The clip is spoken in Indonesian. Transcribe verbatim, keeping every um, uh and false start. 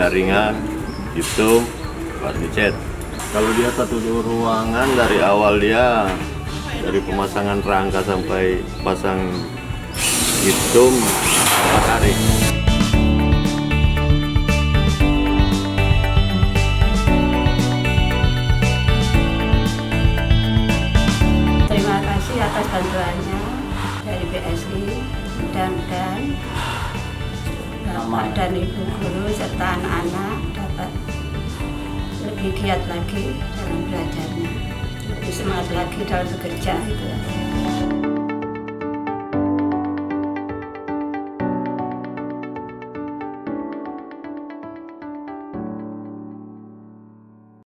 jaringan, hitung, buat dicat. Kalau dia satu ruangan dari awal dia dari pemasangan rangka sampai pasang hitung empat hari. Terima kasih atas bantuannya dari B S I. Mudah-mudahan Bapak dan Ibu guru serta anak-anak dapat lebih giat lagi dalam belajarnya, lebih semangat lagi dalam bekerja itu.